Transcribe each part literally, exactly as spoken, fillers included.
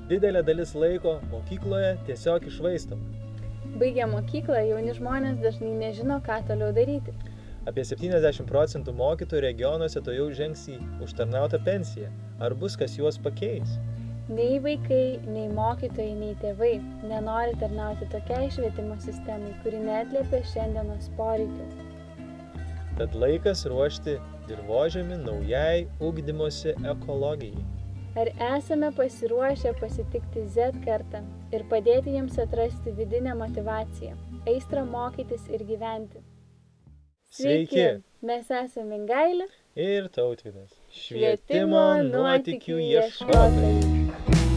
didelė dalis laiko mokykloje tiesiog iššvaistoma. Baigę mokyklą, jauni žmonės dažnai nežino, ką toliau daryti. Apie septyniasdešimt procentų mokytojų regionuose to jau žengs į užtarnautą pensiją. Ar bus kas juos pakeis? Nei vaikai, nei mokytojai, nei tėvai nenori tarnauti tokiai švietimo sistemai, kuri neatliepia šiandienos poreikių. Tad laikas ruošti dirvožemį naujai ugdymosi ekologijai. Ar esame pasiruošę pasitikti Z kartą ir padėti jiems atrasti vidinę motyvaciją, aistrą mokytis ir gyventi? Sveiki! Mes esame Mingailė ir Tautvydas. Švietimo nuotykių ieškotojai.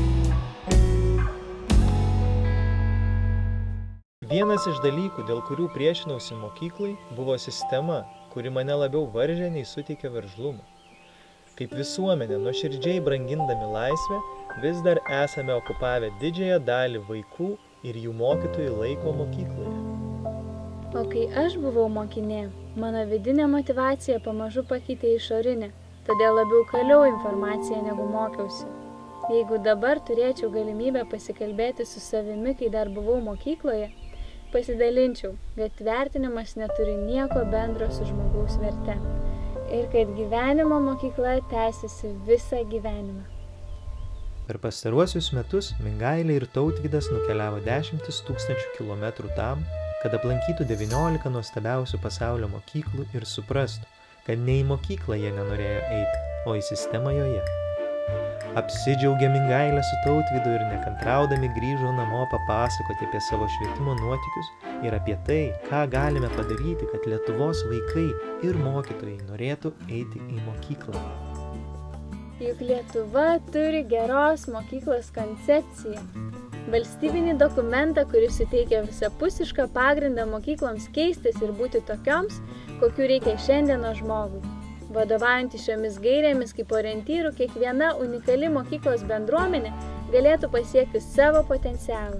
Vienas iš dalykų, dėl kurių priešinausi mokyklai, buvo sistema, kuri mane labiau varžė nei suteikė veržlumo. Kaip visuomenė, nuoširdžiai brangindami laisvę, vis dar esame okupavę didžiąją dalį vaikų ir jų mokytojų laiko mokykloje. O kai aš buvau mokinė, mano vidinė motyvacija pamažu pakeitė išorinę, todėl labiau kaliau informaciją negu mokiausi. Jeigu dabar turėčiau galimybę pasikalbėti su savimi, kai dar buvau mokykloje, pasidalinčiau, kad vertinimas neturi nieko bendro su žmogaus verte. Ir kad gyvenimo mokykla tęsiasi visą gyvenimą. Per pastaruosius metus Mingailė ir Tautvydas nukeliavo dešimtis tūkstančių kilometrų tam, kad aplankytų devyniolika nuostabiausių pasaulio mokyklų ir suprastų, kad ne į mokyklą jie nenorėjo eiti, o į sistemą joje. Apsidžiaugė Mingailė su Tautvydu ir nekantraudami grįžo namo papasakoti apie savo švietimo nuotykius ir apie tai, ką galime padaryti, kad Lietuvos vaikai ir mokytojai norėtų eiti į mokyklą. Juk Lietuva turi geros mokyklos koncepciją. Valstybinį dokumentą, kuris suteikia visapusišką pagrindą mokykloms keistis ir būti tokioms, kokių reikia šiandienos žmogui. Vadovaujantys šiomis gairėmis kaip orientyrų, kiekviena unikali mokyklos bendruomenė galėtų pasiekti savo potencialą.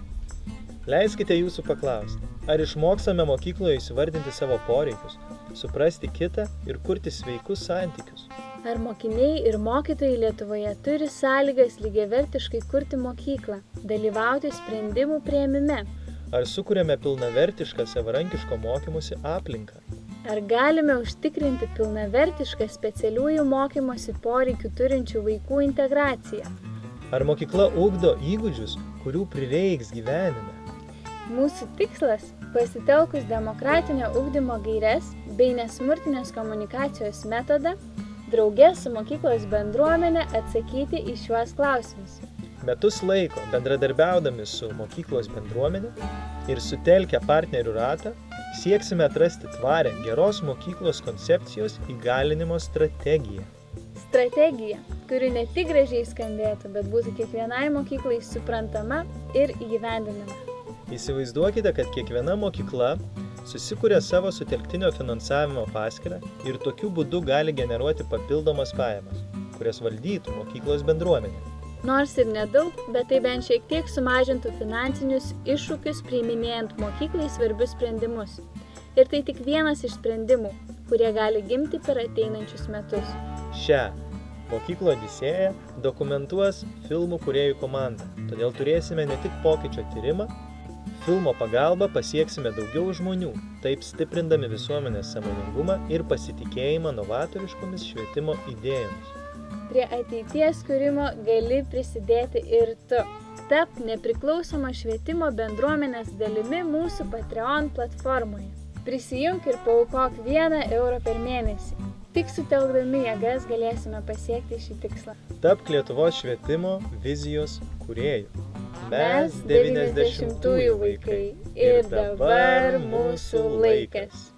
Leiskite jūsų paklausti, ar išmoksame mokykloje įsivardinti savo poreikius, suprasti kitą ir kurti sveikus santykius? Ar mokiniai ir mokytojai Lietuvoje turi sąlygas lygiavertiškai kurti mokyklą, dalyvauti sprendimų priėmime? Ar sukuriame pilnavertišką savarankiško mokymosi aplinką? Ar galime užtikrinti pilnavertišką specialiųjų mokymosi poreikių turinčių vaikų integraciją? Ar mokykla ugdo įgūdžius, kurių prireiks gyvenime? Mūsų tikslas – pasitelkus demokratinio ugdymo gaires bei nesmurtinės komunikacijos metodą, drauge su mokyklos bendruomenė atsakyti į šiuos klausimus. Metus laiko bendradarbiaudami su mokyklos bendruomenė ir sutelkę partnerių ratą, sieksime atrasti tvarę geros mokyklos koncepcijos įgalinimo strategiją. Strategija, kuri ne tik gražiai skambėtų, bet būtų kiekvienai mokyklai suprantama ir įgyvendinama. Įsivaizduokite, kad kiekviena mokykla susikuria savo sutelktinio finansavimo paskyrą ir tokiu būdu gali generuoti papildomas pajamas, kurias valdytų mokyklos bendruomenė. Nors ir nedaug, bet tai bent šiek tiek sumažintų finansinius iššūkius priiminėjant mokyklai svarbius sprendimus. Ir tai tik vienas iš sprendimų, kurie gali gimti per ateinančius metus. Šią mokyklų odisėją dokumentuos filmų kūrėjų komanda, todėl turėsime ne tik pokyčio tyrimą, filmo pagalba pasieksime daugiau žmonių, taip stiprindami visuomenės sąmoningumą ir pasitikėjimą novatoriškomis švietimo idėjomis. Prie ateities kūrimo gali prisidėti ir tu. Tapk nepriklausoma švietimo bendruomenės dalimi mūsų Patreon platformoje. Prisijunk ir paaukok vieną eurą per mėnesį. Tik sutelkdami jėgas galėsime pasiekti šį tikslą. Tapk Lietuvos švietimo vizijos kūrėjų. Mes devyniasdešimtųjų vaikai ir dabar mūsų laikas.